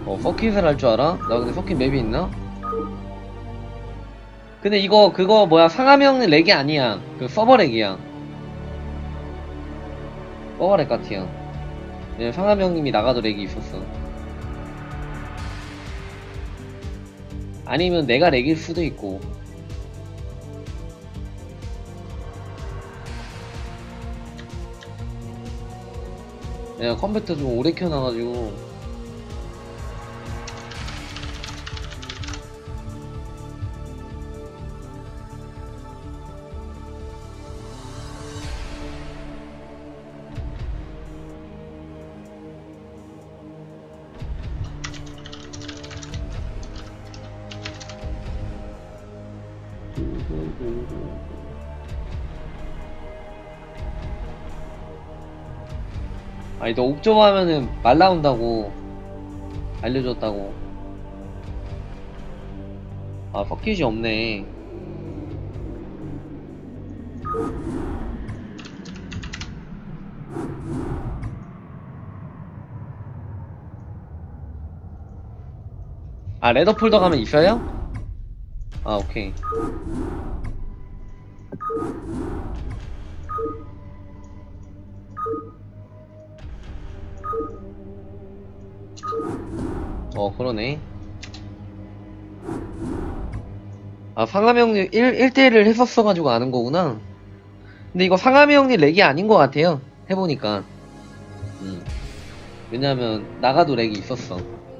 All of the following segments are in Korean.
서킷을 할 줄 알아? 나 근데 서킷 맵이 있나? 근데 이거 그거 뭐야, 상하명 렉이 아니야. 그 서버 렉이야. 서버 렉 같아요. 예, 상하명님이 나가도 렉이 있었어. 아니면 내가 렉일 수도 있고. 내가 컴퓨터 좀 오래 켜놔가지고. 아니 너 옥저버 하면은 말 나온다고 알려줬다고. 아 서킷이 없네. 아 레더 폴더 가면 있어요? 아 오케이. 그러네. 아 상하이 형님 1대1을 했었어가지고 아는 거구나. 근데 이거 상하이 형님 렉이 아닌 것 같아요, 해보니까. 왜냐면 나가도 렉이 있었어.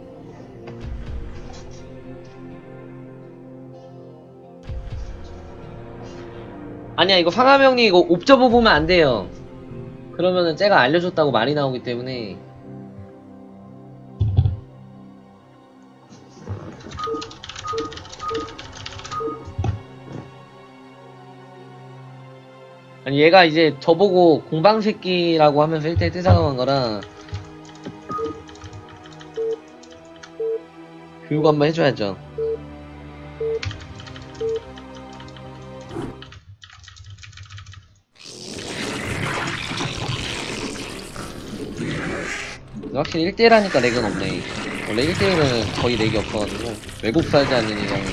아니야, 이거 상하이 형님 이거 옵저버 보면 안 돼요. 그러면은 쟤가 알려줬다고 말이 나오기 때문에. 아니 얘가 이제 저보고 공방새끼라고 하면서 1대1 뜨자고 거라 교육 한번 해줘야죠. 확실히 1대1 하니까 렉은 없네. 원래 1대1은 거의 렉이 없어가지고. 외국 살지 않는 이상은.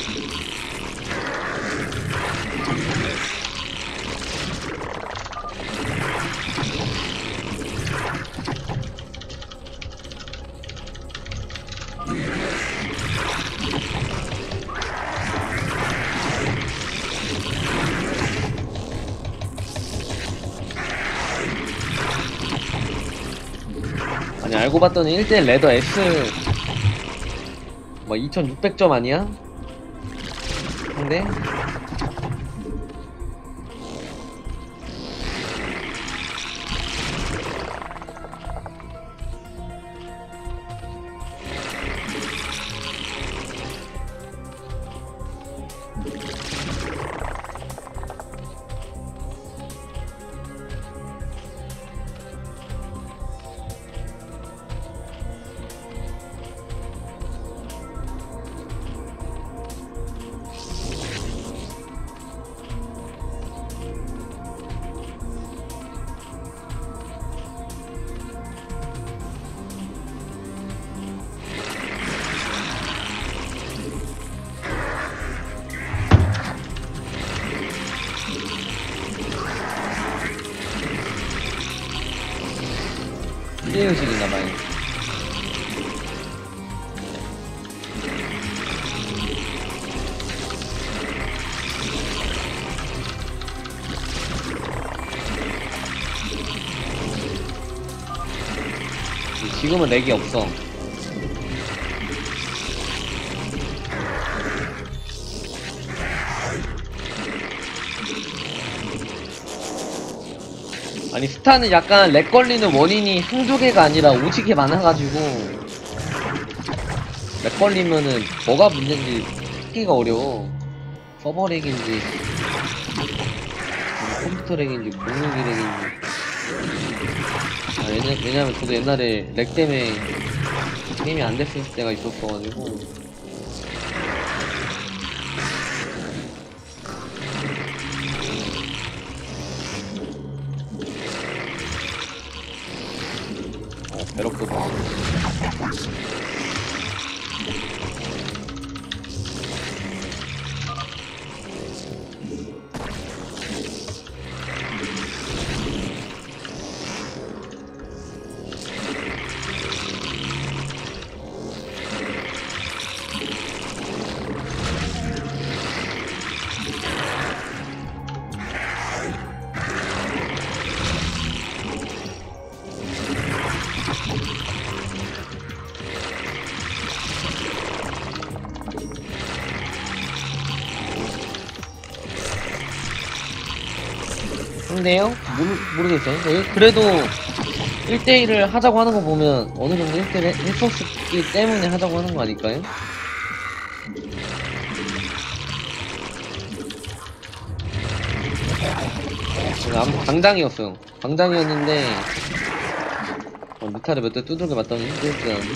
아니 알고 봤더니 1대1 레더 S 뭐 2600점 아니야? 근데 피해의식인가봐요. 지금은 렉이 없어. 아니 스타는 약간 렉 걸리는 원인이 한두 개가 아니라 오지게 많아가지고 렉 걸리면은 뭐가 문제인지 찾기가 어려워. 서버 렉인지 컴퓨터 렉인지 공유기 렉인지. 아, 왜냐면 저도 옛날에 렉 때문에 게임이 안 됐을 때가 있었어가지고. 배럭도 봐. 근데요? 모르겠어요. 그래도 1대1을 하자고 하는 거 보면 어느 정도 1대1 했었기 때문에 하자고 하는 거 아닐까요? 아무튼 당장이었어요. 당장이었는데 뮤타를 몇 대 두들겨 맞더니 힘들지 않았네.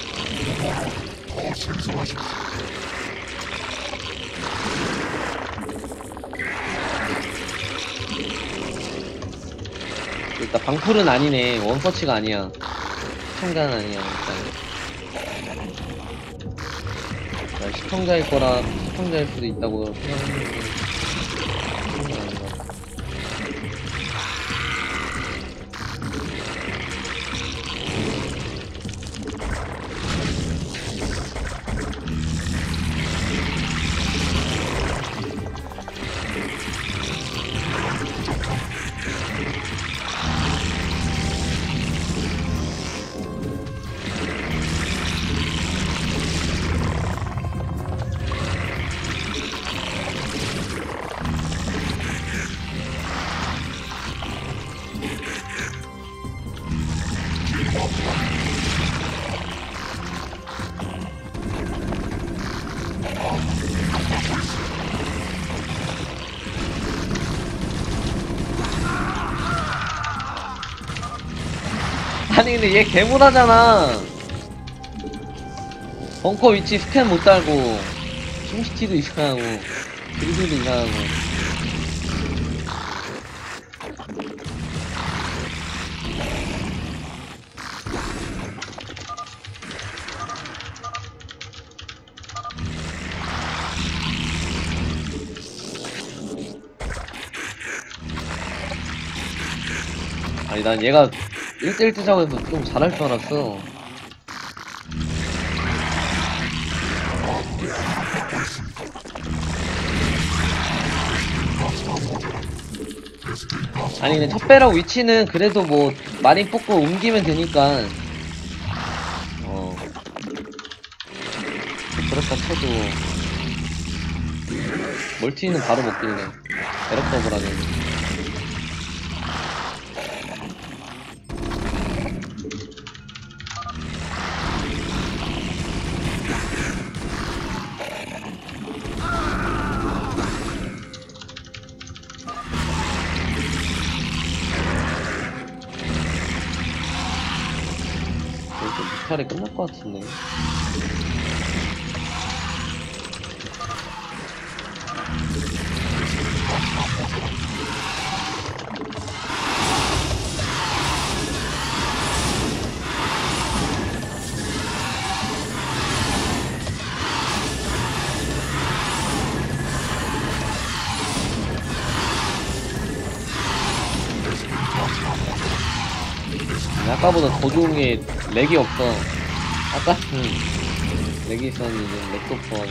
일단 방풀은 아니네. 원서치가 아니야. 시청자는 아니야. 일단 시청자일 거라 시청자일 수도 있다고 생각했는데 그건 아닌 것 같아. 아니 근데 얘 개못하잖아. 벙커 위치 스캔 못 달고 심시티도 이상하고 드리블도 이상하고. 아니 난 얘가 1대1 뜨자고 해서 좀 잘할 줄 알았어. 아니 근데 첫 배럭 위치는 그래도 뭐 마린 뽑고 옮기면 되니까 그렇다 쳐도 멀티는 바로 먹길래 배럭 더블하네. 뮤탈이 끝날 것 같은데. 아까보다 더 좋은 게 렉이 없어. 아까 렉이 있었는데 렉도 없어.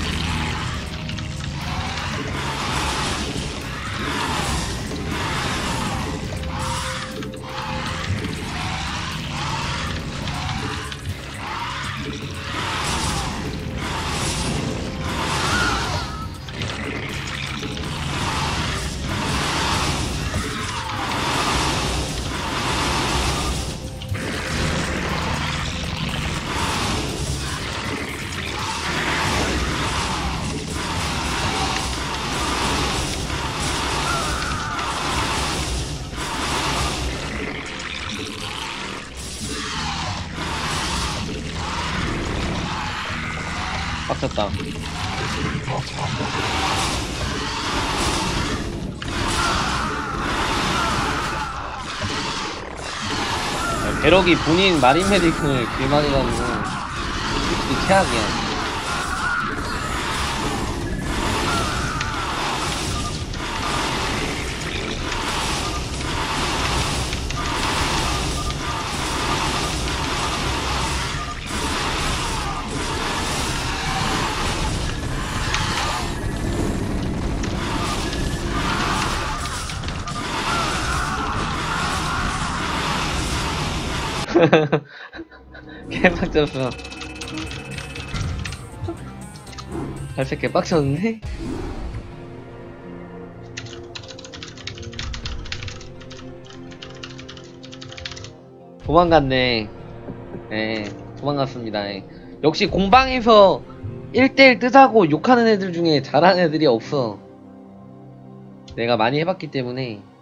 빡쳤다. 배럭이 본인 마린 메딕을 길만해가지고 솔직히 최악이야. 개빡쳤어. 발색 개빡쳤는데? 도망갔네. 예, 도망갔습니다. 예. 역시 공방에서 1대1 뜨자고 욕하는 애들 중에 잘하는 애들이 없어. 내가 많이 해봤기 때문에.